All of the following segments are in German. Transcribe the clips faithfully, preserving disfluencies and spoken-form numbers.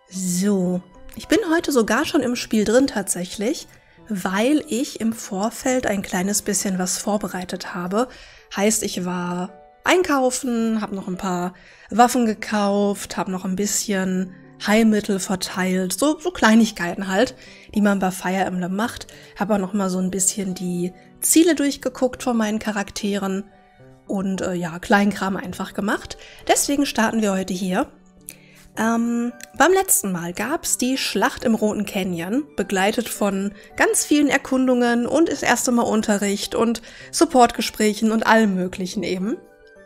So, ich bin heute sogar schon im Spiel drin tatsächlich, weil ich im Vorfeld ein kleines bisschen was vorbereitet habe. Heißt, ich war einkaufen, habe noch ein paar Waffen gekauft, habe noch ein bisschen Heilmittel verteilt, so, so Kleinigkeiten halt, die man bei Fire Emblem macht. Habe auch noch mal so ein bisschen die Ziele durchgeguckt von meinen Charakteren und äh, ja, Kleinkram einfach gemacht. Deswegen starten wir heute hier. Ähm, beim letzten Mal gab's die Schlacht im Roten Canyon, begleitet von ganz vielen Erkundungen und das erste Mal Unterricht und Supportgesprächen und allem Möglichen eben.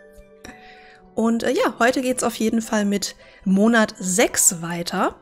Und äh, ja, heute geht's auf jeden Fall mit Monat sechs weiter.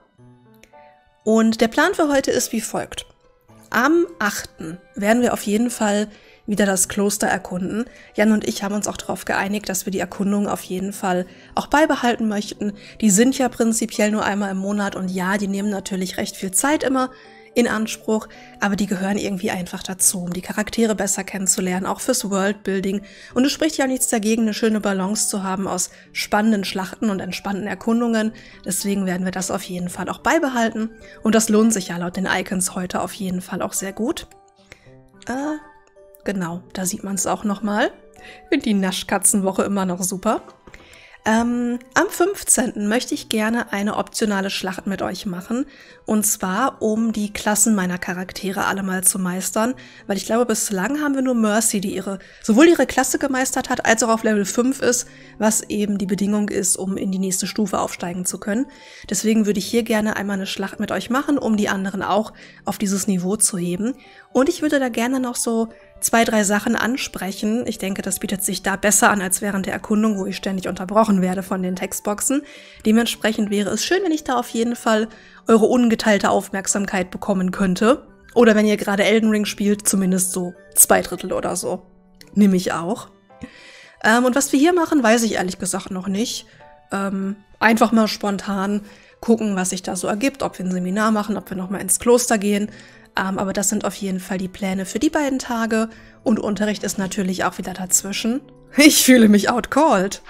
Und der Plan für heute ist wie folgt. Am achten werden wir auf jeden Fall wieder das Kloster erkunden. Jan und ich haben uns auch darauf geeinigt, dass wir die Erkundungen auf jeden Fall auch beibehalten möchten. Die sind ja prinzipiell nur einmal im Monat und ja, die nehmen natürlich recht viel Zeit immer in Anspruch, aber die gehören irgendwie einfach dazu, um die Charaktere besser kennenzulernen, auch fürs Worldbuilding. Und es spricht ja nichts dagegen, eine schöne Balance zu haben aus spannenden Schlachten und entspannten Erkundungen. Deswegen werden wir das auf jeden Fall auch beibehalten. Und das lohnt sich ja laut den Icons heute auf jeden Fall auch sehr gut. Äh, genau, da sieht man es auch nochmal. Ich finde die Naschkatzenwoche immer noch super. Ähm, am fünfzehnten möchte ich gerne eine optionale Schlacht mit euch machen. Und zwar, um die Klassen meiner Charaktere alle mal zu meistern. Weil ich glaube, bislang haben wir nur Mercy, die ihre sowohl ihre Klasse gemeistert hat, als auch auf Level fünf ist, was eben die Bedingung ist, um in die nächste Stufe aufsteigen zu können. Deswegen würde ich hier gerne einmal eine Schlacht mit euch machen, um die anderen auch auf dieses Niveau zu heben. Und ich würde da gerne noch so zwei, drei Sachen ansprechen. Ich denke, das bietet sich da besser an als während der Erkundung, wo ich ständig unterbrochen werde von den Textboxen. Dementsprechend wäre es schön, wenn ich da auf jeden Fall eure ungeteilte Aufmerksamkeit bekommen könnte. Oder wenn ihr gerade Elden Ring spielt, zumindest so zwei Drittel oder so. Nimm ich auch. Ähm, und was wir hier machen, weiß ich ehrlich gesagt noch nicht. Ähm, einfach mal spontan gucken, was sich da so ergibt, ob wir ein Seminar machen, ob wir nochmal ins Kloster gehen. Um, aber das sind auf jeden Fall die Pläne für die beiden Tage. Und Unterricht ist natürlich auch wieder dazwischen. Ich fühle mich outcalled.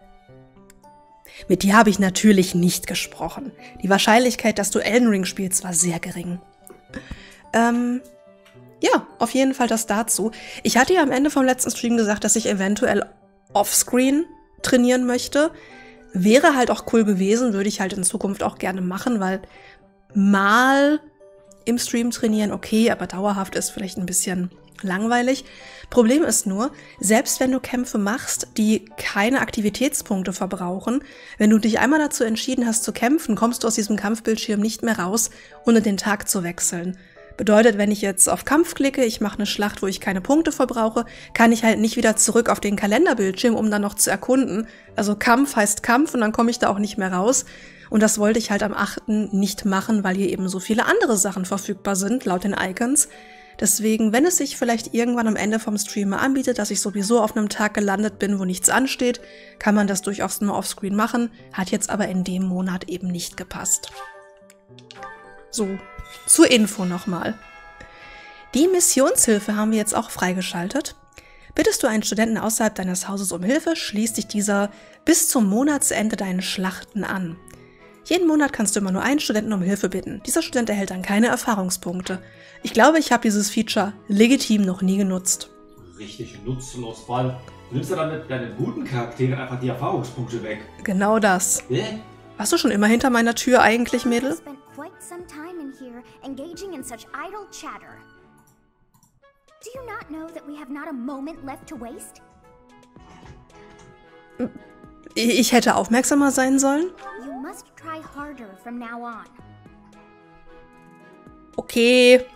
Mit dir habe ich natürlich nicht gesprochen. Die Wahrscheinlichkeit, dass du Elden Ring spielst, war sehr gering. Ähm, ja, auf jeden Fall das dazu. Ich hatte ja am Ende vom letzten Stream gesagt, dass ich eventuell offscreen trainieren möchte. Wäre halt auch cool gewesen, würde ich halt in Zukunft auch gerne machen, weil mal im Stream trainieren, okay, aber dauerhaft ist vielleicht ein bisschen langweilig. Problem ist nur, selbst wenn du Kämpfe machst, die keine Aktivitätspunkte verbrauchen, wenn du dich einmal dazu entschieden hast zu kämpfen, kommst du aus diesem Kampfbildschirm nicht mehr raus, ohne den Tag zu wechseln. Bedeutet, wenn ich jetzt auf Kampf klicke, ich mache eine Schlacht, wo ich keine Punkte verbrauche, kann ich halt nicht wieder zurück auf den Kalenderbildschirm, um dann noch zu erkunden. Also Kampf heißt Kampf und dann komme ich da auch nicht mehr raus. Und das wollte ich halt am achten nicht machen, weil hier eben so viele andere Sachen verfügbar sind, laut den Icons. Deswegen, wenn es sich vielleicht irgendwann am Ende vom Stream mal anbietet, dass ich sowieso auf einem Tag gelandet bin, wo nichts ansteht, kann man das durchaus nur offscreen machen, hat jetzt aber in dem Monat eben nicht gepasst. So, zur Info nochmal. Die Missionshilfe haben wir jetzt auch freigeschaltet. Bittest du einen Studenten außerhalb deines Hauses um Hilfe, schließt dich dieser bis zum Monatsende deinen Schlachten an. Jeden Monat kannst du immer nur einen Studenten um Hilfe bitten. Dieser Student erhält dann keine Erfahrungspunkte. Ich glaube, ich habe dieses Feature legitim noch nie genutzt. Richtig nutzlos, weil du nimmst ja damit deinen guten Charakteren einfach die Erfahrungspunkte weg. Genau das. Hä? Warst du schon immer hinter meiner Tür eigentlich, Mädel? Ich hätte aufmerksamer sein sollen? Okay.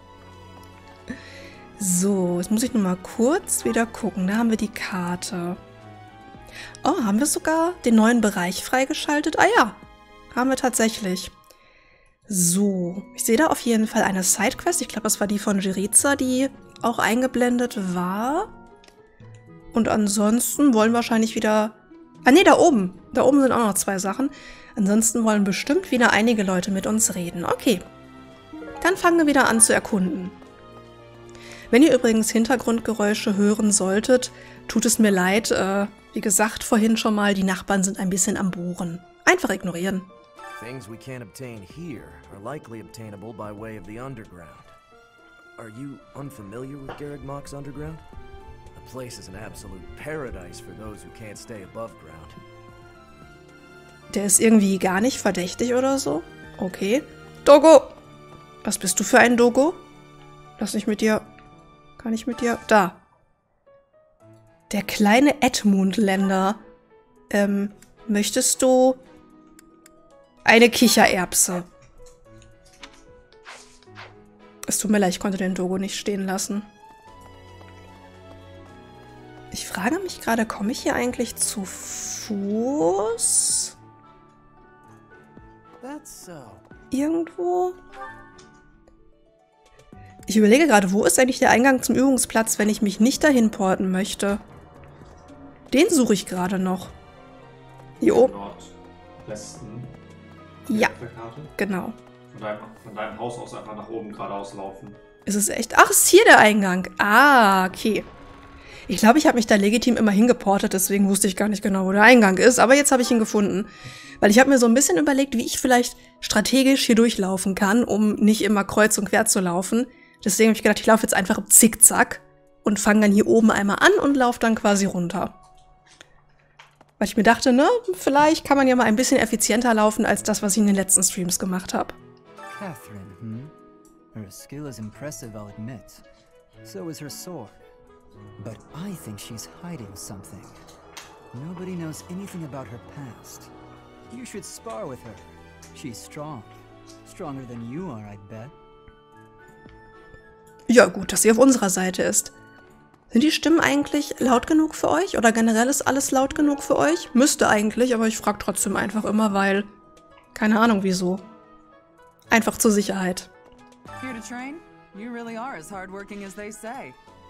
So, jetzt muss ich nur mal kurz wieder gucken. Da haben wir die Karte. Oh, haben wir sogar den neuen Bereich freigeschaltet? Ah ja, haben wir tatsächlich. So, ich sehe da auf jeden Fall eine Sidequest. Ich glaube, das war die von Jeriza, die auch eingeblendet war. Und ansonsten wollen wahrscheinlich wieder... Ah nee, da oben. Da oben sind auch noch zwei Sachen. Ansonsten wollen bestimmt wieder einige Leute mit uns reden. Okay. Dann fangen wir wieder an zu erkunden. Wenn ihr übrigens Hintergrundgeräusche hören solltet, tut es mir leid. Äh, wie gesagt, vorhin schon mal, die Nachbarn sind ein bisschen am Bohren. Einfach ignorieren. Things we can't obtain here are likely obtainable by way of the underground. Are you unfamiliar with Garreg Mach's underground? The place is an absolute paradise for those who can't stay above ground. Der ist irgendwie gar nicht verdächtig oder so. Okay. Dogo! Was bist du für ein Dogo? Lass mich mit dir... Kann ich mit dir... Da. Der kleine Edmundländer. Ähm, möchtest du... Eine Kichererbse. Es tut mir leid, ich konnte den Dogo nicht stehen lassen. Ich frage mich gerade, komme ich hier eigentlich zu Fuß? Irgendwo? Ich überlege gerade, wo ist eigentlich der Eingang zum Übungsplatz, wenn ich mich nicht dahin porten möchte? Den suche ich gerade noch. Hier oben. Nordwesten. Ja, genau. Von deinem, von deinem Haus aus einfach nach oben geradeaus laufen. Ist es echt? Ach, ist hier der Eingang. Ah, okay. Ich glaube, ich habe mich da legitim immer hingeportet, deswegen wusste ich gar nicht genau, wo der Eingang ist. Aber jetzt habe ich ihn gefunden. Weil ich habe mir so ein bisschen überlegt, wie ich vielleicht strategisch hier durchlaufen kann, um nicht immer kreuz und quer zu laufen. Deswegen habe ich gedacht, ich laufe jetzt einfach im Zickzack und fange dann hier oben einmal an und laufe dann quasi runter. Weil ich mir dachte, ne, vielleicht kann man ja mal ein bisschen effizienter laufen, als das, was ich in den letzten Streams gemacht habe. Catherine, hm? Her skill is impressive, I'll admit. So is her sword. But I think she's hiding something. Nobody knows anything about her past. You should spar with her. She's strong. Stronger than you are, I bet. Ja, gut, dass sie auf unserer Seite ist. Sind die Stimmen eigentlich laut genug für euch? Oder generell ist alles laut genug für euch? Müsste eigentlich, aber ich frage trotzdem einfach immer, weil... Keine Ahnung wieso. Einfach zur Sicherheit. Here to train? You really are as hardworking as they say.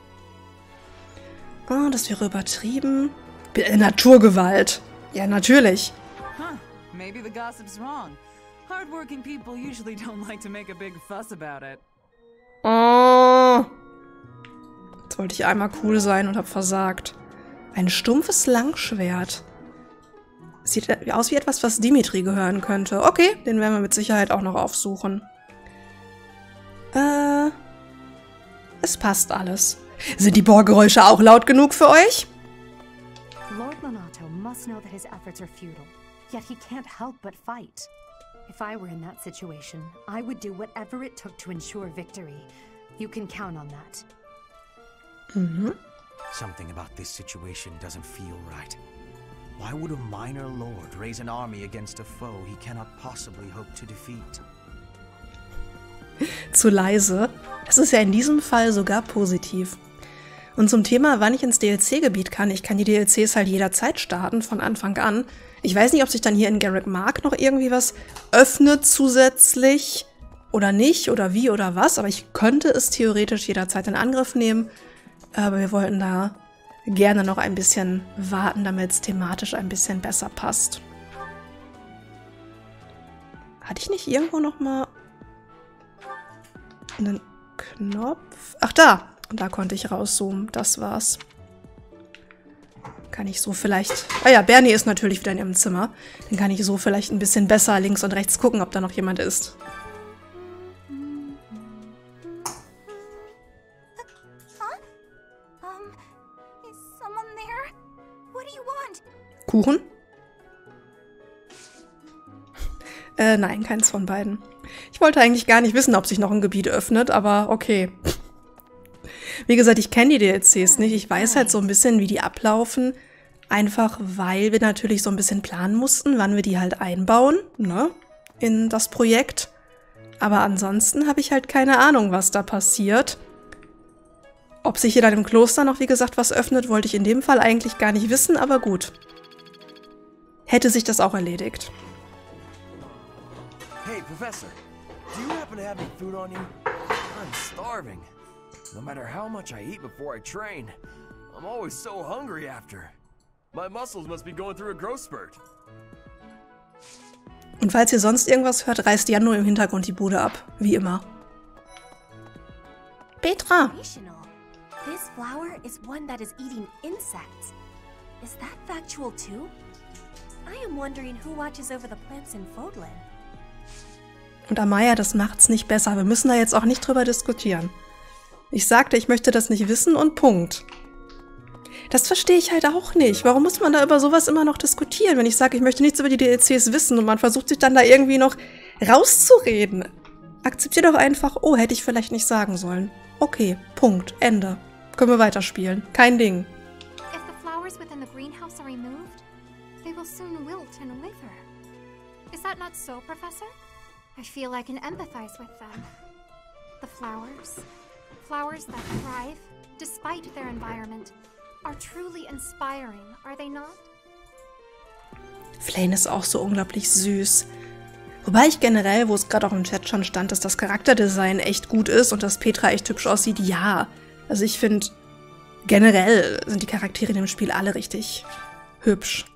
Oh, das wäre übertrieben. Äh, Naturgewalt. Ja, natürlich. Huh, maybe the gossip's wrong. Hardworking people usually don't like to make a big fuss about it. Oh. Jetzt wollte ich einmal cool sein und habe versagt. Ein stumpfes Langschwert. Sieht aus wie etwas, was Dimitri gehören könnte. Okay, den werden wir mit Sicherheit auch noch aufsuchen. Äh, es passt alles. Sind die Bohrgeräusche auch laut genug für euch? Lord Lonato must know that his efforts are futile, yet he can't help but fight. If I were in that situation, I would do whatever it took to ensure victory. You can count on that. Mhm. Something about this situation doesn't feel right. Why would a minor lord raise an army against a foe he cannot possibly hope to defeat? Zu leise. Es ist ja in diesem Fall sogar positiv. Und zum Thema, wann ich ins D L C-Gebiet kann. Ich kann die D L Cs halt jederzeit starten, von Anfang an. Ich weiß nicht, ob sich dann hier in Garreg Mach noch irgendwie was öffnet zusätzlich oder nicht oder wie oder was. Aber ich könnte es theoretisch jederzeit in Angriff nehmen. Aber wir wollten da gerne noch ein bisschen warten, damit es thematisch ein bisschen besser passt. Hatte ich nicht irgendwo noch mal einen Knopf? Ach, da! Und da konnte ich rauszoomen. Das war's. Kann ich so vielleicht... Ah ja, Bernie ist natürlich wieder in ihrem Zimmer. Dann kann ich so vielleicht ein bisschen besser links und rechts gucken, ob da noch jemand ist. Kuchen? äh, nein, keins von beiden. Ich wollte eigentlich gar nicht wissen, ob sich noch ein Gebiet öffnet, aber okay. Wie gesagt, ich kenne die D L Cs nicht. Ich weiß halt so ein bisschen, wie die ablaufen. Einfach, weil wir natürlich so ein bisschen planen mussten, wann wir die halt einbauen, ne, in das Projekt. Aber ansonsten habe ich halt keine Ahnung, was da passiert. Ob sich hier dann im Kloster noch, wie gesagt, was öffnet, wollte ich in dem Fall eigentlich gar nicht wissen, aber gut. Hätte sich das auch erledigt. Hey, Professor, do you happen to have any food on you? I'm starving. No matter how much I eat before I train, I'm always so hungry after. My muscles must be going through a growth spurt. Und falls ihr sonst irgendwas hört, reißt Jan nur im Hintergrund die Bude ab, wie immer. Petra! This flower is one that is eating insects. Is that factual too? I am wondering who watches over the plants in Fodlan. Und Amaya, das macht's nicht besser. Wir müssen da jetzt auch nicht drüber diskutieren. Ich sagte, ich möchte das nicht wissen und Punkt. Das verstehe ich halt auch nicht. Warum muss man da über sowas immer noch diskutieren, wenn ich sage, ich möchte nichts über die D L Cs wissen und man versucht sich dann da irgendwie noch rauszureden? Akzeptier doch einfach, oh, hätte ich vielleicht nicht sagen sollen. Okay, Punkt, Ende. Können wir weiterspielen. Kein Ding. If the flowers within the greenhouse are removed, they will soon wilt and wither. Is that not so, Professor? I feel I can empathize with them. The flowers, flowers that thrive despite their environment, are truly inspiring, are they not? Flayn ist auch so unglaublich süß. Wobei ich generell, wo es gerade auch im Chat schon stand, dass das Charakterdesign echt gut ist und dass Petra echt hübsch aussieht, ja. Also ich finde, generell sind die Charaktere in dem Spiel alle richtig hübsch.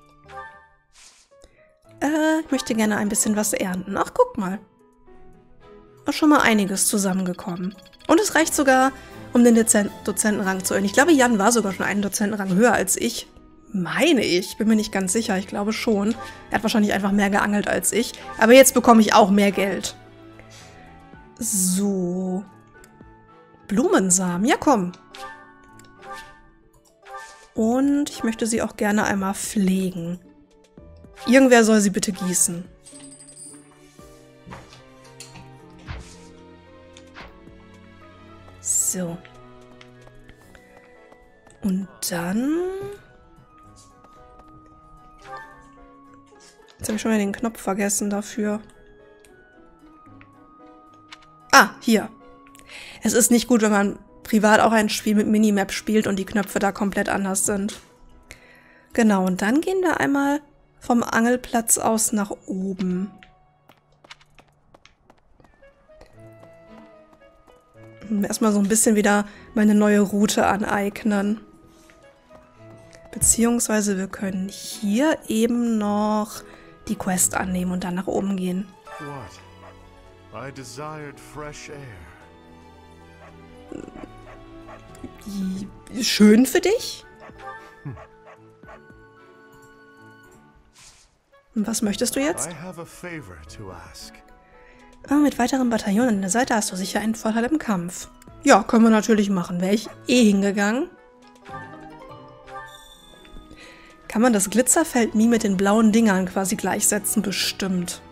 Äh, ich möchte gerne ein bisschen was ernten. Ach, guck mal. Ist schon mal einiges zusammengekommen. Und es reicht sogar, um den Dozen- Dozentenrang zu erhöhen. Ich glaube, Jan war sogar schon einen Dozentenrang höher als ich. Meine ich. Bin mir nicht ganz sicher. Ich glaube schon. Er hat wahrscheinlich einfach mehr geangelt als ich. Aber jetzt bekomme ich auch mehr Geld. So. Blumensamen. Ja, komm. Und ich möchte sie auch gerne einmal pflegen. Irgendwer soll sie bitte gießen. So. Und dann... Jetzt habe ich schon mal den Knopf vergessen dafür. Ah, hier. Es ist nicht gut, wenn man privat auch ein Spiel mit Minimap spielt und die Knöpfe da komplett anders sind. Genau, und dann gehen wir einmal vom Angelplatz aus nach oben. Erstmal so ein bisschen wieder meine neue Route aneignen. Beziehungsweise wir können hier eben noch die Quest annehmen und dann nach oben gehen. What? I desired fresh air. Schön für dich? Und was möchtest du jetzt? I have a favor to ask. Ah, mit weiteren Bataillonen an der Seite hast du sicher einen Vorteil im Kampf. Ja, können wir natürlich machen. Wäre ich eh hingegangen. Kann man das Glitzerfeld-Mii mit den blauen Dingern quasi gleichsetzen? Bestimmt.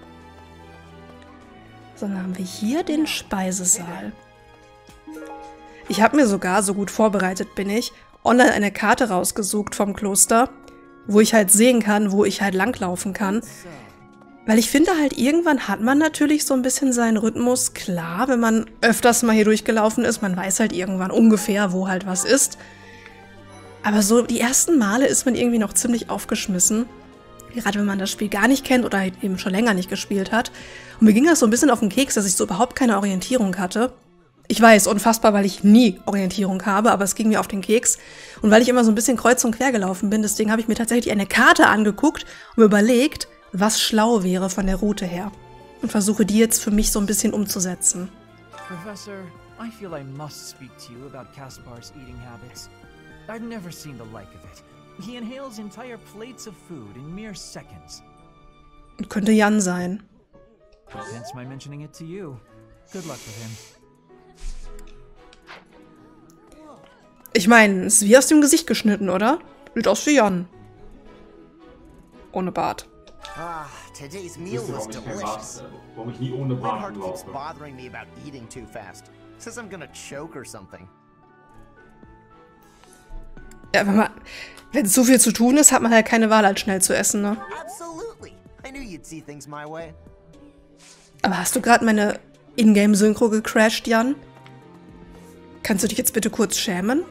So, dann haben wir hier den Speisesaal. Ich habe mir sogar, so gut vorbereitet bin ich, online eine Karte rausgesucht vom Kloster, wo ich halt sehen kann, wo ich halt langlaufen kann. Weil ich finde halt, irgendwann hat man natürlich so ein bisschen seinen Rhythmus. Klar, wenn man öfters mal hier durchgelaufen ist, man weiß halt irgendwann ungefähr, wo halt was ist. Aber so die ersten Male ist man irgendwie noch ziemlich aufgeschmissen. Gerade wenn man das Spiel gar nicht kennt oder halt eben schon länger nicht gespielt hat. Und mir ging das so ein bisschen auf den Keks, dass ich so überhaupt keine Orientierung hatte. Ich weiß, unfassbar, weil ich nie Orientierung habe, aber es ging mir auf den Keks. Und weil ich immer so ein bisschen kreuz und quer gelaufen bin, deswegen habe ich mir tatsächlich eine Karte angeguckt und mir überlegt, was schlau wäre von der Route her. Und versuche die jetzt für mich so ein bisschen umzusetzen. Professor, I feel I must speak to you about Caspar's eating habits. I've never seen the like of it. He inhales entire plates of food in mere seconds. Könnte Jan sein. Hence my mentioning it to you. Good luck with him. Ich meine, es ist wie aus dem Gesicht geschnitten, oder? Sieht aus wie Jan. Ohne Bart. Ah, today's Wisst meal ihr, was warum ich kein delicious. Bart, äh, warum ich nie ohne Bart Linhardt keeps laufe? bothering me about eating too fast. Says I'm gonna choke or something. Ja, wenn man, wenn so viel zu tun ist, hat man halt keine Wahl, als schnell zu essen, ne? Absolutely. I knew you'd see things my way. Aber hast du gerade meine Ingame-Synchro gecrashed, Jan? Kannst du dich jetzt bitte kurz schämen?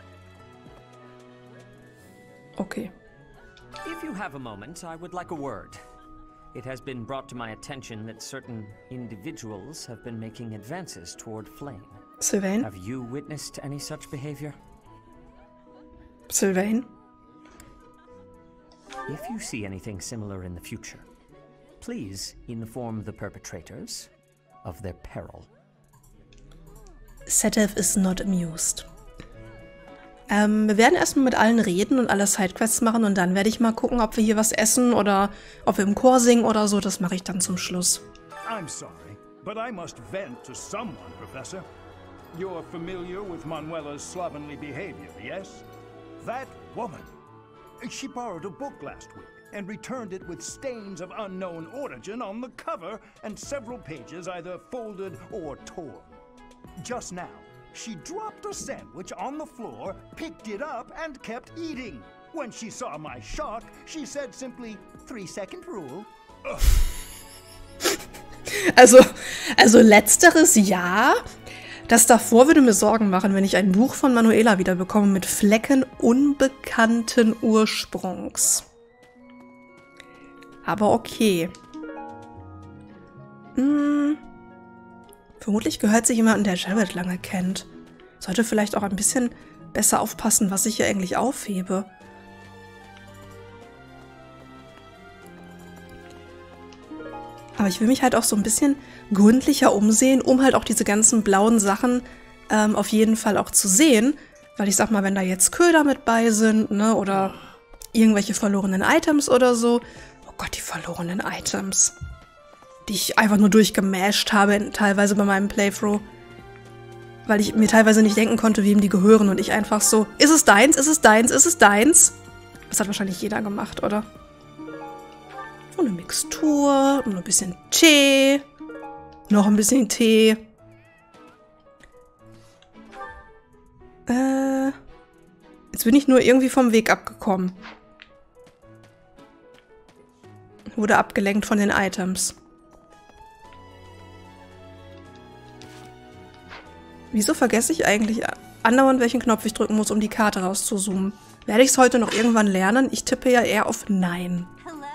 Okay. If you have a moment, I would like a word. It has been brought to my attention that certain individuals have been making advances toward Flayn. Sylvain? Have you witnessed any such behavior? Sylvain? If you see anything similar in the future, please inform the perpetrators of their peril. Setef is not amused. Ähm, wir werden erstmal mit allen reden und alle Sidequests machen und dann werde ich mal gucken, ob wir hier was essen oder ob wir im Chor singen oder so. Das mache ich dann zum Schluss. I'm sorry. but I must vent to someone, Professor. You're familiar with Manuela's slovenly behavior, yes? That woman. She borrowed a book last week and returned it with stains of unknown origin on the cover and several pages either folded or torn. Just now, she dropped a sandwich on the floor, picked it up, and kept eating. When she saw my shock, she said simply, three-second rule. Also, also letzteres ja. Das davor würde mir Sorgen machen, wenn ich ein Buch von Manuela wiederbekomme mit Flecken unbekannten Ursprungs. Aber okay. Hm. Vermutlich gehört sie jemandem, der Jared lange kennt. Sollte vielleicht auch ein bisschen besser aufpassen, was ich hier eigentlich aufhebe. Aber ich will mich halt auch so ein bisschen gründlicher umsehen, um halt auch diese ganzen blauen Sachen ähm, auf jeden Fall auch zu sehen. Weil ich sag mal, wenn da jetzt Köder mit bei sind, ne, oder irgendwelche verlorenen Items oder so. Oh Gott, die verlorenen Items. Die ich einfach nur durchgemasht habe, teilweise bei meinem Playthrough. Weil ich mir teilweise nicht denken konnte, wem die gehören. Und ich einfach so, ist es deins, ist es deins, ist es deins? Das hat wahrscheinlich jeder gemacht, oder? Und eine Mixtur, und ein bisschen Tee, noch ein bisschen Tee. Äh, jetzt bin ich nur irgendwie vom Weg abgekommen. Wurde abgelenkt von den Items. Wieso vergesse ich eigentlich andauernd, welchen Knopf ich drücken muss, um die Karte rauszuzoomen? Werde ich es heute noch irgendwann lernen? Ich tippe ja eher auf Nein.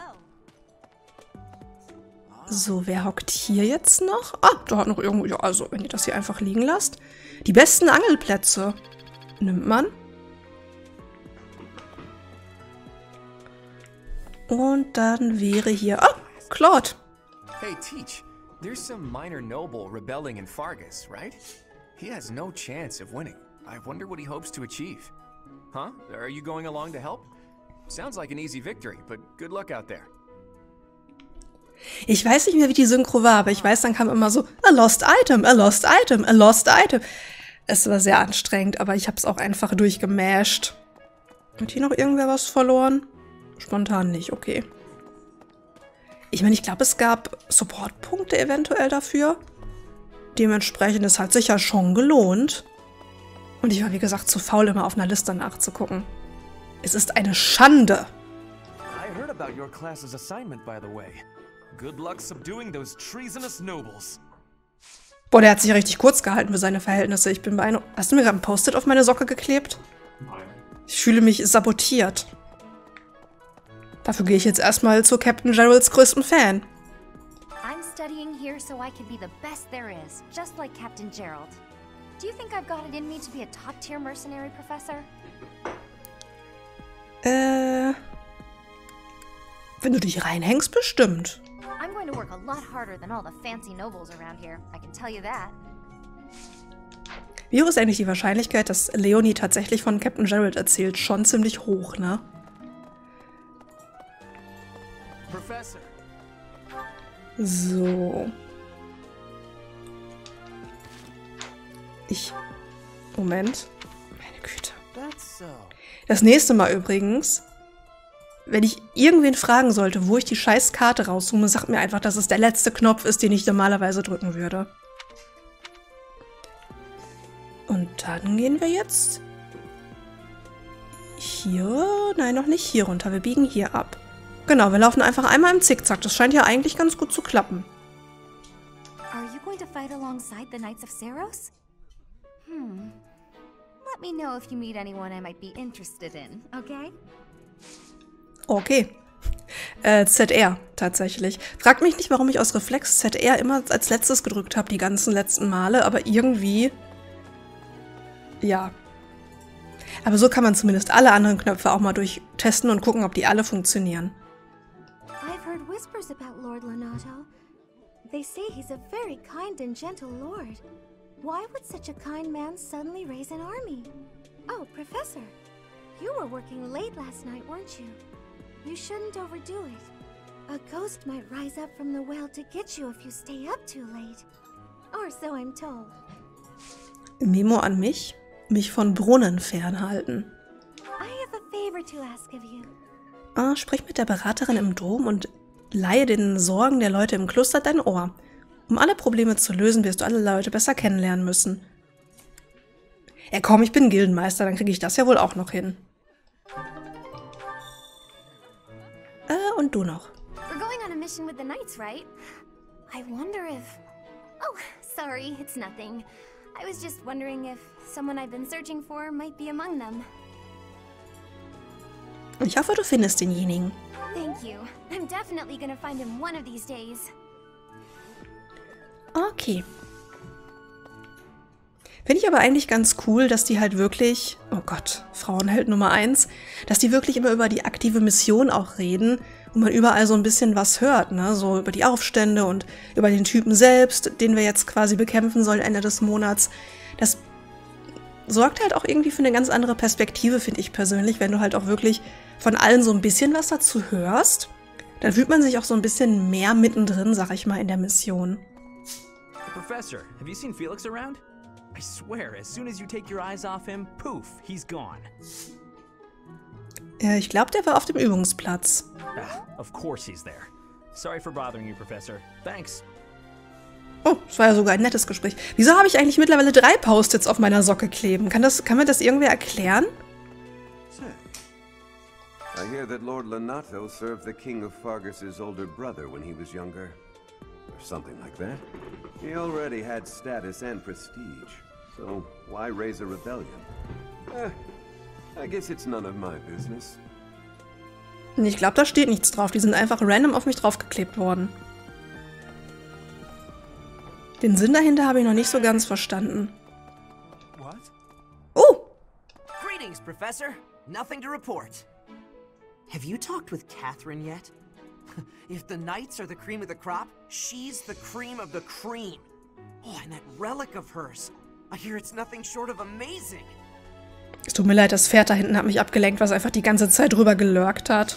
So, wer hockt hier jetzt noch? Ah, da hat noch irgendwo... Ja, also, wenn ihr das hier einfach liegen lasst. Die besten Angelplätze. Nimmt man. Und dann wäre hier... Ah, Claude. Hey, Teach. There's some minor noble rebelling in Fargus, right? He has no chance of winning. I wonder what he hopes to achieve. Huh? Are you going along to help? Sounds like an easy victory, but good luck out there. Ich weiß nicht mehr, wie die Synchro war, aber ich weiß, dann kam immer so, a lost item, a lost item, a lost item. Es war sehr anstrengend, aber ich habe es auch einfach durchgemasht. Hat hier noch irgendwer was verloren? Spontan nicht, okay. Ich meine, ich glaube, es gab Supportpunkte eventuell dafür. Dementsprechend, es hat sich ja schon gelohnt. Und ich war, wie gesagt, zu faul, immer auf einer Liste nachzugucken. Es ist eine Schande. I heard about your class's assignment, by the way. Good luck subduing those treasonous nobles. Boah, der hat sich ja richtig kurz gehalten für seine Verhältnisse. Ich bin beeindruckt. Hast du mir gerade ein Post-it auf meine Socke geklebt? Nein. Ich fühle mich sabotiert. Dafür gehe ich jetzt erstmal zu Captain Geralds größtem Fan. I'm studying here so I can be the best there is, just like Captain Gerald. Do you think I've got it in me to be a top-tier mercenary, Professor? Äh... Wenn du dich reinhängst, bestimmt. I'm going to work a lot harder than all the fancy nobles around here. I can tell you that. Wie hoch ist eigentlich die Wahrscheinlichkeit, dass Leonie tatsächlich von Captain Gerald erzählt? Schon ziemlich hoch, ne? Professor. So. Ich... Moment. Meine Güte. Das nächste Mal übrigens... Wenn ich irgendwen fragen sollte, wo ich die scheiß Karte rauszoome, sagt mir einfach, dass es der letzte Knopf ist, den ich normalerweise drücken würde. Und dann gehen wir jetzt hier... Nein, noch nicht hier runter. Wir biegen hier ab. Genau, wir laufen einfach einmal im Zickzack. Das scheint ja eigentlich ganz gut zu klappen. Are you going to fight alongside the Knights of Seros? Hmm. Let me know if you meet anyone I might be interested in, okay? Okay. Äh, Z R, tatsächlich. Fragt mich nicht, warum ich aus Reflex Z R immer als letztes gedrückt habe, die ganzen letzten Male, aber irgendwie... Ja. Aber so kann man zumindest alle anderen Knöpfe auch mal durchtesten und gucken, ob die alle funktionieren. I've heard whispers about Lord Lonato. They say he's a very kind and gentle lord. Why would such a kind man suddenly raise an army? Oh, Professor, you were working late last night, weren't you? You shouldn't overdo it. A ghost might rise up from the well to get you if you stay up too late. Or so I'm told. Memo an mich. Mich von Brunnen fernhalten. I have a favor to ask of you. Ah, sprich mit der Beraterin im Dom und leihe den Sorgen der Leute im Kloster dein Ohr. Um alle Probleme zu lösen, wirst du alle Leute besser kennenlernen müssen. Ja komm, ich bin Gildenmeister, dann kriege ich das ja wohl auch noch hin. Äh, und du noch. We're going on a mission with the Knights, right? I wonder if... Oh, sorry, it's nothing. I was just wondering if someone I've been searching for might be among them. Ich hoffe, du findest denjenigen. Thank you. I'm definitely gonna find him one of these days. Okay. Finde ich aber eigentlich ganz cool, dass die halt wirklich, oh Gott, Frauenheld Nummer eins, dass die wirklich immer über die aktive Mission auch reden und man überall so ein bisschen was hört, ne? So über die Aufstände und über den Typen selbst, den wir jetzt quasi bekämpfen sollen Ende des Monats. Das sorgt halt auch irgendwie für eine ganz andere Perspektive, finde ich persönlich, wenn du halt auch wirklich von allen so ein bisschen was dazu hörst. Dann fühlt man sich auch so ein bisschen mehr mittendrin, sag ich mal, in der Mission. Professor, have you seen Felix around? I swear, as soon as you take your eyes off him, poof, he's gone. Ja, ich glaube, der war auf dem Übungsplatz. Ah, of course he's there. Sorry for bothering you, Professor. Thanks. Oh, das war ja sogar ein nettes Gespräch. Wieso habe ich eigentlich mittlerweile drei Post-its auf meiner Socke kleben? Kann, das, kann mir das irgendwer erklären? I hear that Lord Lonato served the King of Fargus' older brother when he was younger. Or something like that. He already had status and prestige. So why raise a rebellion? Eh, I guess it's none of my business. Ich glaube, da steht nichts drauf. Die sind einfach random auf mich draufgeklebt worden. Den Sinn dahinter habe ich noch nicht so ganz verstanden. What? Oh! Greetings, Professor. Nothing to report. Have you talked with Catherine yet? If the Knights are the cream of the crop, she's the cream of the cream. Oh, and that relic of hers. I hear it's nothing short of amazing. Es tut mir leid, das Pferd da hinten hat mich abgelenkt, was einfach die ganze Zeit drüber gelurkt hat.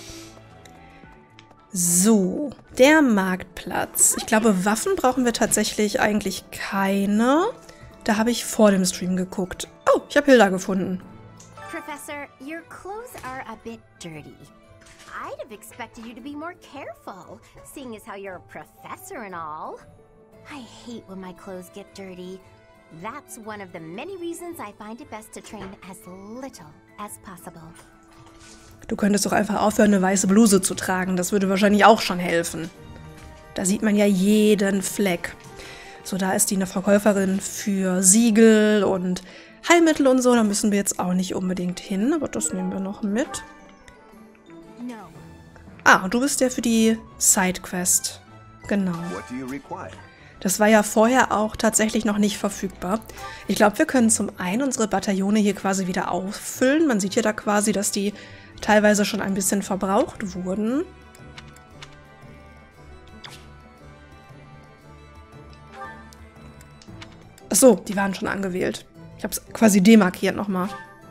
So, der Marktplatz. Ich glaube, Waffen brauchen wir tatsächlich eigentlich keine. Da habe ich vor dem Stream geguckt. Oh, ich habe Hilda gefunden. Professor, your clothes are a bit dirty. I'd have expected you to be more careful, seeing as how you're a professor and all. I hate when my clothes get dirty. That's one of the many reasons I find it best to train as little as possible. Du könntest doch einfach aufhören, eine weiße Bluse zu tragen. Das würde wahrscheinlich auch schon helfen. Da sieht man ja jeden Fleck. So, da ist die eine Verkäuferin für Siegel und Heilmittel und so. Da müssen wir jetzt auch nicht unbedingt hin, aber das nehmen wir noch mit. Ah, und du bist ja für die Sidequest. Genau. Das war ja vorher auch tatsächlich noch nicht verfügbar. Ich glaube, wir können zum einen unsere Bataillone hier quasi wieder auffüllen. Man sieht hier da quasi, dass die teilweise schon ein bisschen verbraucht wurden. Achso, die waren schon angewählt. Ich habe es quasi demarkiert nochmal.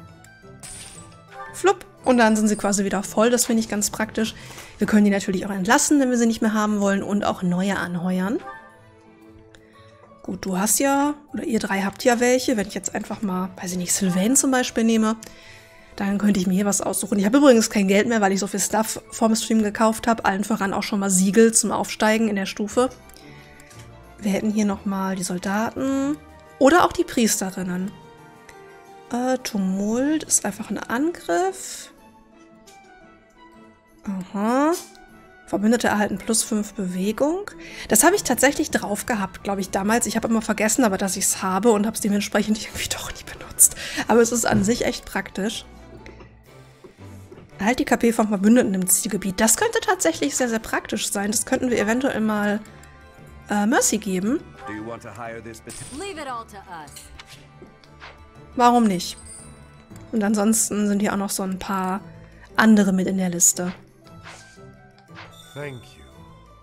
Flupp. Und dann sind sie quasi wieder voll. Das finde ich ganz praktisch. Wir können die natürlich auch entlassen, wenn wir sie nicht mehr haben wollen. Und auch neue anheuern. Gut, du hast ja, oder ihr drei habt ja welche. Wenn ich jetzt einfach mal, weiß ich nicht, Sylvain zum Beispiel nehme, dann könnte ich mir hier was aussuchen. Ich habe übrigens kein Geld mehr, weil ich so viel Stuff vorm Stream gekauft habe. Allen voran auch schon mal Siegel zum Aufsteigen in der Stufe. Wir hätten hier nochmal die Soldaten oder auch die Priesterinnen. Äh, Tumult ist einfach ein Angriff. Aha. Verbündete erhalten plus fünf Bewegung. Das habe ich tatsächlich drauf gehabt, glaube ich, damals. Ich habe immer vergessen, aber dass ich es habe und habe es dementsprechend irgendwie doch nie benutzt. Aber es ist an sich echt praktisch. Erhalt die K P vom Verbündeten im Zielgebiet. Das könnte tatsächlich sehr, sehr praktisch sein. Das könnten wir eventuell mal äh, Mercy geben. Leave it all to us. Warum nicht? Und ansonsten sind hier auch noch so ein paar andere mit in der Liste. Thank you.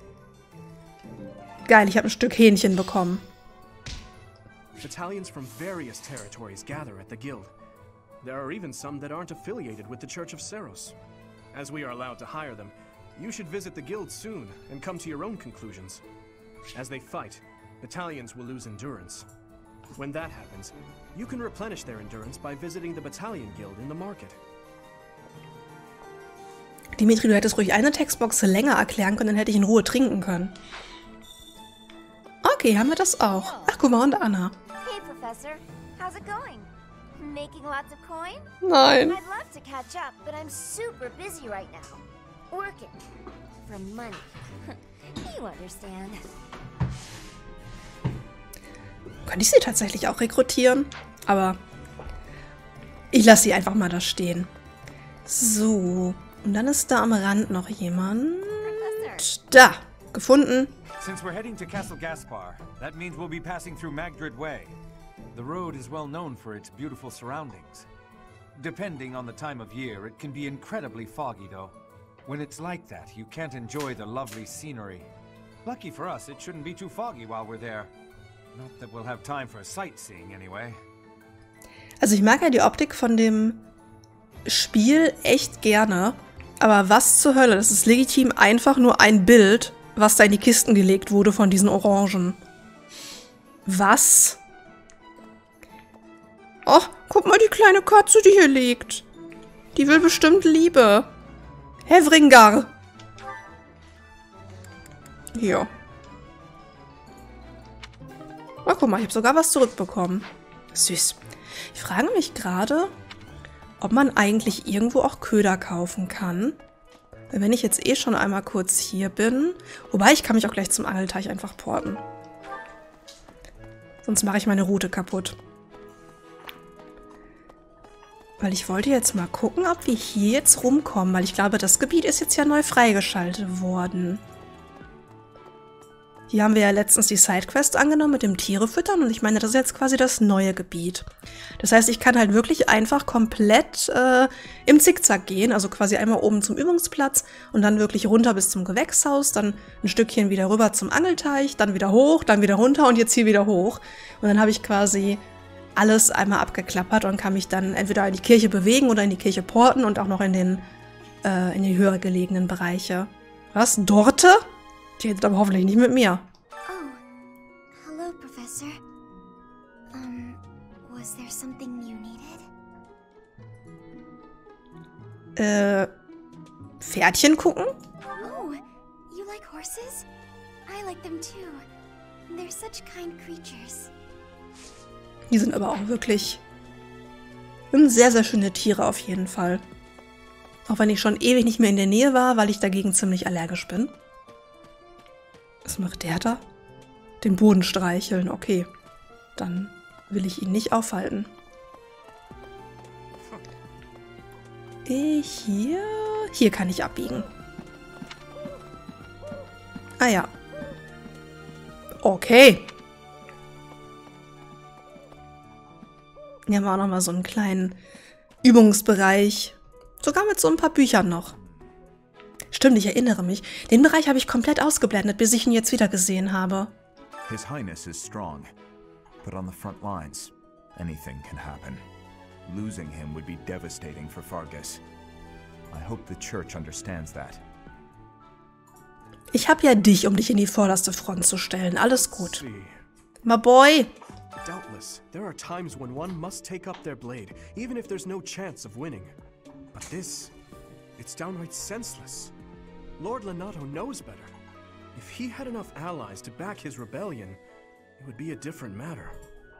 Geil, ich habe ein Stück Hähnchen bekommen. Battalions from various territories gather at the guild. There are even some that aren't affiliated with the Church of Seros. As we are allowed to hire them, you should visit the guild soon and come to your own conclusions. As they fight, battalions will lose endurance. When that happens, you can replenish their endurance by visiting the Battalion Guild in the market. Dimitri, du hättest ruhig eine Textbox länger erklären können, dann hätte ich in Ruhe trinken können. Okay, haben wir das auch. Ach, guck mal, und Anna. Hey, Professor. How's it going? Making lots of coin? Nein. I'd love to catch up, but I'm super busy right now. Working. For money. You understand. Könnte ich sie tatsächlich auch rekrutieren? Aber ich lasse sie einfach mal da stehen. So. Und dann ist da am Rand noch jemand. Da. Gefunden. Since we're heading to Castle Gaspar, that means we'll be passing through Magdred Way. The road is well known for its beautiful surroundings. Depending on the time of year, it can be incredibly foggy, though. When it's like that, you can't enjoy the lovely scenery. Lucky for us, it shouldn't be too foggy while we're there. Not that we'll have time for sightseeing, anyway. Also ich mag ja die Optik von dem Spiel echt gerne. Aber was zur Hölle? Das ist legitim einfach nur ein Bild, was da in die Kisten gelegt wurde von diesen Orangen. Was? Oh, guck mal, die kleine Katze, die hier liegt. Die will bestimmt Liebe. Hevringar. Hier. Oh, guck mal, ich habe sogar was zurückbekommen. Süß. Ich frage mich gerade, ob man eigentlich irgendwo auch Köder kaufen kann. Weil wenn ich jetzt eh schon einmal kurz hier bin... Wobei, ich kann mich auch gleich zum Angelteich einfach porten. Sonst mache ich meine Route kaputt. Weil ich wollte jetzt mal gucken, ob wir hier jetzt rumkommen. Weil ich glaube, das Gebiet ist jetzt ja neu freigeschaltet worden. Hier haben wir ja letztens die Sidequest angenommen mit dem Tiere füttern. Und ich meine, das ist jetzt quasi das neue Gebiet. Das heißt, ich kann halt wirklich einfach komplett äh, im Zickzack gehen. Also quasi einmal oben zum Übungsplatz und dann wirklich runter bis zum Gewächshaus. Dann ein Stückchen wieder rüber zum Angelteich, dann wieder hoch, dann wieder runter und jetzt hier wieder hoch. Und dann habe ich quasi alles einmal abgeklappert und kann mich dann entweder in die Kirche bewegen oder in die Kirche porten und auch noch in den, äh, in die höher gelegenen Bereiche. Was? Dorte? Die redet aber hoffentlich nicht mit mir. Oh, hello, Professor. Um, was there something you needed? Äh, Pferdchen gucken? Oh, you like horses? I like them too. They're such kind creatures. Die sind aber auch wirklich sehr, sehr schöne Tiere auf jeden Fall. Auch wenn ich schon ewig nicht mehr in der Nähe war, weil ich dagegen ziemlich allergisch bin. Was macht der da? Den Boden streicheln, okay. Dann will ich ihn nicht aufhalten. Ich hier... Hier kann ich abbiegen. Ah ja. Okay. Hier haben wir auch nochmal so einen kleinen Übungsbereich. Sogar mit so ein paar Büchern noch. Stimmt, ich erinnere mich. Den Bereich habe ich komplett ausgeblendet, bis ich ihn jetzt wieder gesehen habe. His Highness is strong, but on the front lines, anything can happen. Losing him would be devastating for Fargus. I hope the Church understands that. Ich habe ja dich, um dich in die vorderste Front zu stellen. Alles gut. My boy! Doubtless, there are times when one must take up their blade, even if there's no chance of winning. But this, it's downright senseless. Lord Lonato knows better. If he had enough allies to back his rebellion, it would be a different matter.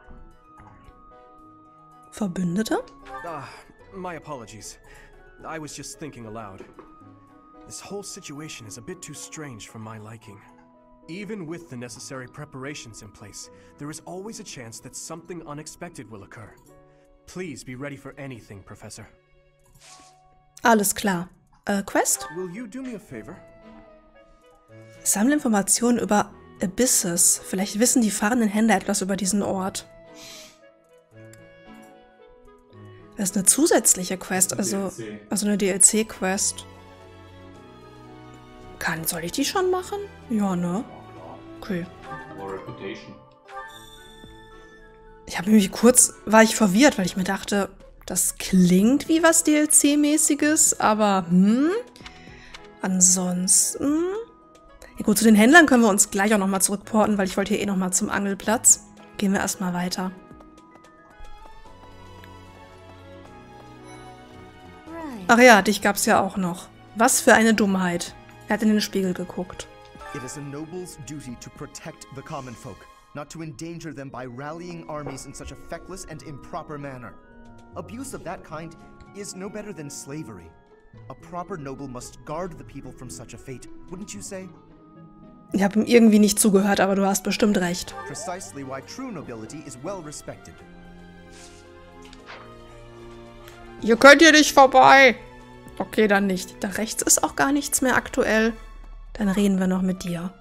Verbündete? Ah, my apologies. I was just thinking aloud. This whole situation is a bit too strange for my liking. Even with the necessary preparations in place, there is always a chance that something unexpected will occur. Please be ready for anything, Professor. Alles klar. Äh, Quest? Will you do me a favor? Sammle Informationen über Abysses. Vielleicht wissen die fahrenden Händler etwas über diesen Ort. Das ist eine zusätzliche Quest, also, also eine D L C-Quest. Kann, soll ich die schon machen? Ja, ne? Okay. Ich habe nämlich kurz, war ich verwirrt, weil ich mir dachte, das klingt wie was D L C-mäßiges, aber hm? Ansonsten... Ja gut, zu den Händlern können wir uns gleich auch nochmal zurückporten, weil ich wollte hier eh nochmal zum Angelplatz. Gehen wir erstmal weiter. Ach ja, dich gab's ja auch noch. Was für eine Dummheit. Er hat in den Spiegel geguckt. It is a noble's duty to protect the common folk, not to endanger them by rallying armies in such a feckless and improper manner. Abuse of that kind is no better than slavery. A proper noble must guard the people from such a fate, wouldn't you say? Ich habe ihm irgendwie nicht zugehört, aber du hast bestimmt recht. Precisely why true nobility is well respected. Hier könnt ihr nicht vorbei. Okay, dann nicht. Da rechts ist auch gar nichts mehr aktuell. Dann reden wir noch mit dir.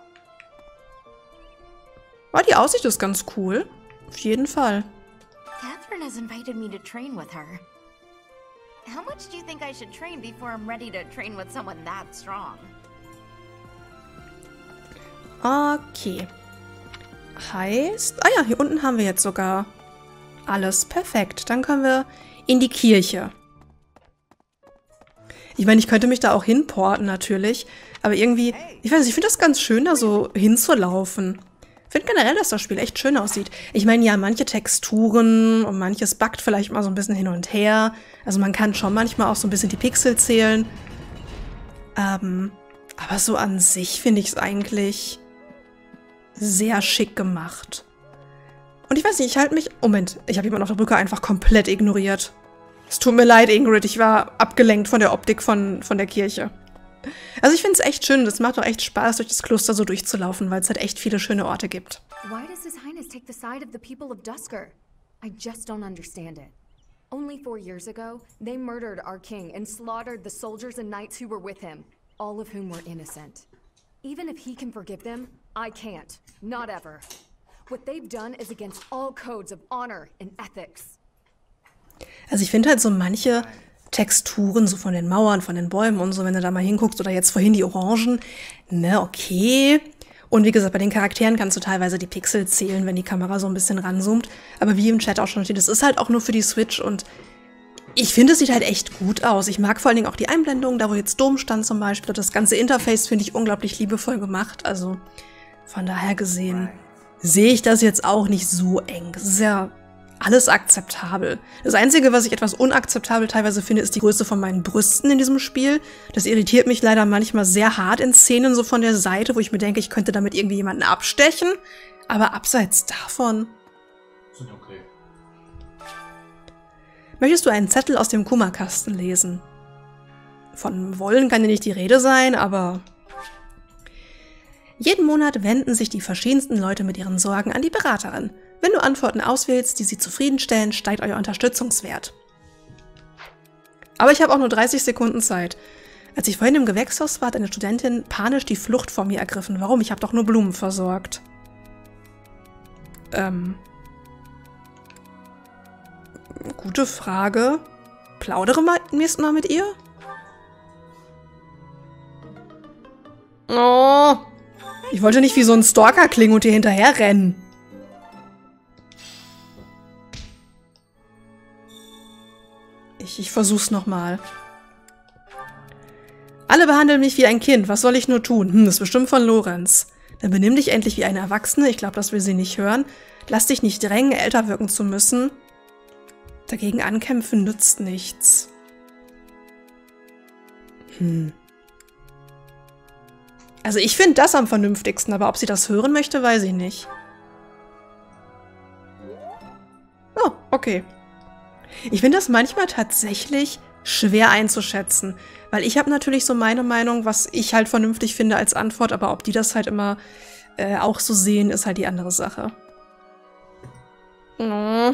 Oh, die Aussicht ist ganz cool. Auf jeden Fall. Catherine has invited me to train with her. How much do you think I should train before I'm ready to train with someone that strong? Okay. Heißt... Ah ja, hier unten haben wir jetzt sogar alles. Perfekt. Dann können wir in die Kirche. Ich meine, ich könnte mich da auch hinporten natürlich. Aber irgendwie... Ich weiß nicht, ich finde das ganz schön, da so hinzulaufen. Ich finde generell, dass das Spiel echt schön aussieht. Ich meine, ja, manche Texturen und manches buggt vielleicht mal so ein bisschen hin und her. Also man kann schon manchmal auch so ein bisschen die Pixel zählen. Ähm, aber so an sich finde ich es eigentlich sehr schick gemacht. Und ich weiß nicht, ich halte mich... Moment, ich habe jemanden auf der Brücke einfach komplett ignoriert. Es tut mir leid, Ingrid, ich war abgelenkt von der Optik von, von der Kirche. Also ich finde es echt schön, das macht auch echt Spaß, durch das Kloster so durchzulaufen, weil es halt echt viele schöne Orte gibt. Why does His Highness take the side of the people of Duscur? I just don't understand it. Only four years ago, they murdered our king and slaughtered the soldiers and knights who were with him, all of whom were innocent. Even if he can forgive them, I can't. Not ever. What they've done is against all codes of honor and ethics. Also ich finde halt so manche Texturen, so von den Mauern, von den Bäumen und so, wenn du da mal hinguckst, oder jetzt vorhin die Orangen, ne, okay. Und wie gesagt, bei den Charakteren kannst du teilweise die Pixel zählen, wenn die Kamera so ein bisschen ranzoomt. Aber wie im Chat auch schon steht, es ist halt auch nur für die Switch und ich finde, es sieht halt echt gut aus. Ich mag vor allen Dingen auch die Einblendungen, da wo jetzt Dom stand zum Beispiel. Das ganze Interface finde ich unglaublich liebevoll gemacht. Also von daher gesehen sehe ich das jetzt auch nicht so eng. Es ist ja alles akzeptabel. Das Einzige, was ich etwas unakzeptabel teilweise finde, ist die Größe von meinen Brüsten in diesem Spiel. Das irritiert mich leider manchmal sehr hart in Szenen so von der Seite, wo ich mir denke, ich könnte damit irgendwie jemanden abstechen. Aber abseits davon... Sind okay. Möchtest du einen Zettel aus dem Kummerkasten lesen? Von wollen kann ja nicht die Rede sein, aber... Jeden Monat wenden sich die verschiedensten Leute mit ihren Sorgen an die Beraterin. Wenn du Antworten auswählst, die sie zufriedenstellen, steigt euer Unterstützungswert. Aber ich habe auch nur dreißig Sekunden Zeit. Als ich vorhin im Gewächshaus war, hat eine Studentin panisch die Flucht vor mir ergriffen. Warum? Ich habe doch nur Blumen versorgt. Ähm... Gute Frage. Plaudere mal nächstes Mal mit ihr? Oh... Ich wollte nicht wie so ein Stalker klingen und dir hinterher rennen. Ich, ich versuch's nochmal. Alle behandeln mich wie ein Kind. Was soll ich nur tun? Hm, das ist bestimmt von Lorenz. Dann benimm dich endlich wie eine Erwachsene. Ich glaube, das will sie nicht hören. Lass dich nicht drängen, älter wirken zu müssen. Dagegen ankämpfen nützt nichts. Hm. Also ich finde das am vernünftigsten, aber ob sie das hören möchte, weiß ich nicht. Oh, okay. Ich finde das manchmal tatsächlich schwer einzuschätzen, weil ich habe natürlich so meine Meinung, was ich halt vernünftig finde als Antwort, aber ob die das halt immer äh, auch so sehen, ist halt die andere Sache. Oh.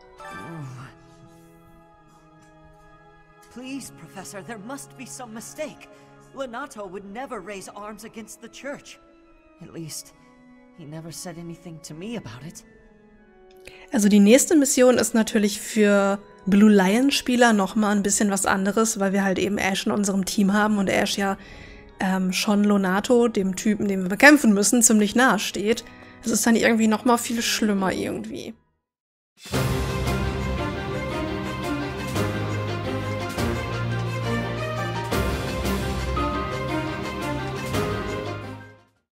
Please, Professor, there must be some mistake. Lonato would never raise arms against the church. At least, he never said anything to me about it. Also die nächste Mission ist natürlich für Blue Lion-Spieler nochmal ein bisschen was anderes, weil wir halt eben Ash in unserem Team haben und Ash ja ähm, schon Lonato, dem Typen, den wir bekämpfen müssen, ziemlich nahe steht. Es ist dann irgendwie nochmal viel schlimmer irgendwie.